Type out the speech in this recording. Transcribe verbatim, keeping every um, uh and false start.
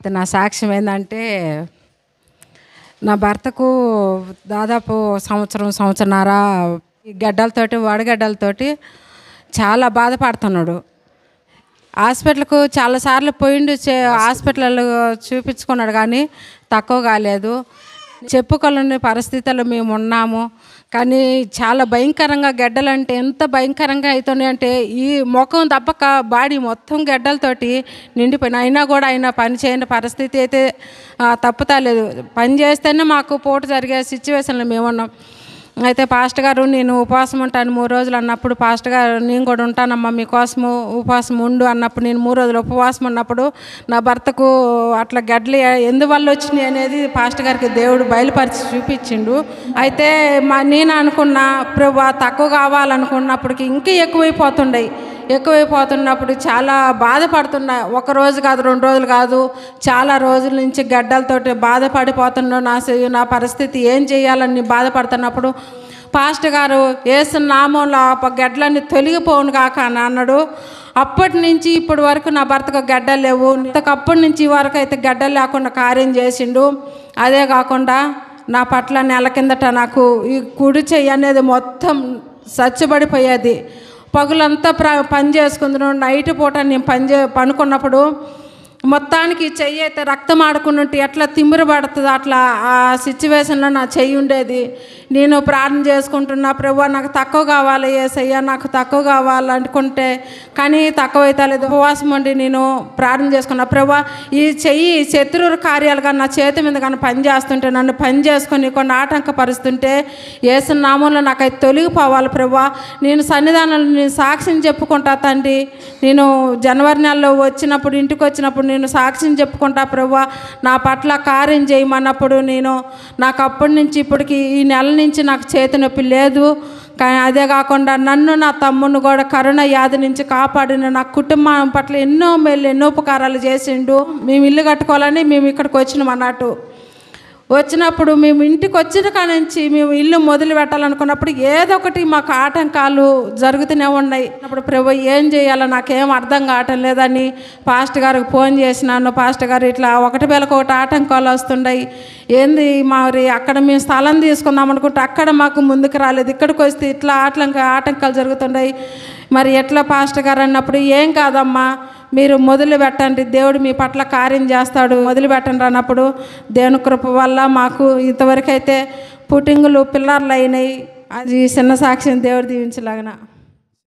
నా సాక్ష్యం ఏంటంటే, నా భర్తకు దాదాపు సంవత్సరం సంవత్సరన్నర ఈ గడ్డలతోటి వడగడ్డలతోటి చాలా బాధపడుతున్నాడు. హాస్పిటల్కు చాలాసార్లు పోయిండు, హాస్పిటల్లో చూపించుకున్నాడు కానీ తక్కువ కాలేదు. చెప్పుకోలేని పరిస్థితుల్లో మేము ఉన్నాము. కానీ చాలా భయంకరంగా గడ్డలంటే ఎంత భయంకరంగా అవుతున్నాయి అంటే, ఈ ముఖం తప్పక బాడీ మొత్తం గడ్డలతోటి నిండిపోయిన అయినా కూడా ఆయన పని చేయని పరిస్థితి అయితే తప్పుతలేదు. పని చేస్తేనే మాకు పూట జరిగే సిచ్యువేషన్లో మేము ఉన్నాం. అయితే పాస్టర్ గారు నేను ఉపవాసం ఉంటాను మూడు రోజులు అన్నప్పుడు, పాస్టర్ గారు నేను కూడా ఉంటానమ్మా మీకోసము ఉపవాసం ఉండు అన్నప్పుడు, నేను మూడు రోజులు ఉపవాసం ఉన్నప్పుడు నా భర్తకు అట్లా గడ్డలు ఎందువల్ల వచ్చినాయి అనేది పాస్టర్ గారికి దేవుడు బయలుపరిచి చూపించిండు. అయితే మా నేను అనుకున్న ప్రభు తక్కువ కావాలనుకున్నప్పటికి ఇంకా ఎక్కువైపోతుండే ఎక్కువైపోతున్నప్పుడు చాలా బాధపడుతున్నా. ఒక రోజు కాదు, రెండు రోజులు కాదు, చాలా రోజుల నుంచి గడ్డలతోటి బాధపడిపోతున్నా. నా నా పరిస్థితి ఏం చేయాలని బాధపడుతున్నప్పుడు పాస్టర్ గారు యేసు నామంలో ఆ గడ్డలన్నీ తొలగిపోను కాక అని అన్నాడు. అప్పటి నుంచి ఇప్పటి వరకు నా భర్తకు గడ్డలు లేవు. ఇంతకప్పటి నుంచి వరకు అయితే గడ్డలు లేకుండా కార్యం చేసిండు. అదే కాకుండా నా పట్ల నెల కిందట నాకు ఈ కుడి చెయ్యి అనేది మొత్తం సచ్చబడిపోయేది. పగులంతా ప్ర పని చేసుకుంటున్నాను. నైట్ పూట నేను పని చే పనుకున్నప్పుడు మొత్తానికి చెయ్యి అయితే రక్తం ఆడుకున్నట్టు ఎట్లా తిమ్మిరి పడుతుందో అట్లా ఆ సిచ్యువేషన్లో నా చెయ్యి ఉండేది. నేను ప్రార్థన చేసుకుంటున్నా, ప్రభువా నాకు తక్కువ కావాలి యేసయ్యా, నాకు తక్కువ కావాలనుకుంటే కానీ తక్కువ అయితే లేదు. ఉపవాసం ఉండి నేను ప్రార్థన చేసుకున్నా, ప్రభువా ఈ చెయ్యి శత్రువు కార్యాలుగా నా చేతి మీద కానీ పని చేస్తుంటే, నన్ను పని చేసుకొని కొన్ని ఆటంకపరుస్తుంటే యేసు నామంలో నాకైతే తొలగిపోవాలి ప్రభువా. నేను సన్నిధానంలో నేను సాక్ష్యం చెప్పుకుంటా తండ్రి. నేను జనవరి నెలలో వచ్చినప్పుడు ఇంటికి వచ్చినప్పుడు నేను సాక్ష్యం చెప్పుకుంటా ప్రభువా నా పట్ల కార్యం చేయమన్నప్పుడు, నేను నాకు అప్పటి నుంచి ఇప్పటికి ఈ నెల నుంచి నాకు చేతి నొప్పి లేదు. కానీ అదే కాకుండా నన్ను నా తమ్ముని కూడా కరోనా వ్యాధి నుంచి కాపాడిన నా కుటుంబం పట్ల ఎన్నో మేలు ఎన్నో ఉపకారాలు చేసిండు. మేము ఇల్లు కట్టుకోవాలని మేము ఇక్కడికి వచ్చినాం అన్నట్టు. వచ్చినప్పుడు మేము ఇంటికి వచ్చిన కానించి మేము ఇల్లు మొదలు పెట్టాలనుకున్నప్పుడు ఏదో ఒకటి మాకు ఆటంకాలు జరుగుతూనే ఉన్నాయి. అప్పుడు ప్రభు ఏం చేయాలో నాకేం అర్థం కావటం లేదని పాస్టర్ గారికి ఫోన్ చేసినాను. పాస్టర్ గారు ఇట్లా ఒకటి వేలకు ఒకటి ఆటంకాలు వస్తున్నాయి, ఏంది మరి అక్కడ మేము స్థలం తీసుకుందాం అనుకుంటే అక్కడ మాకు ముందుకు రాలేదు, ఇక్కడికి వస్తే ఇట్లా ఆటంక ఆటంకాలు జరుగుతున్నాయి, మరి ఎట్లా పాస్టర్ గారు అన్నప్పుడు ఏం కాదమ్మా మీరు మొదలు పెట్టండి, దేవుడు మీ పట్ల కార్యం చేస్తాడు, మొదలు పెట్టండి అన్నప్పుడు దేవుని కృప వల్ల మాకు ఇంతవరకు అయితే పుట్టింగులు పిల్లర్లు అయినాయి. అది చిన్న సాక్ష్యం దేవుడు దీవించలాగన.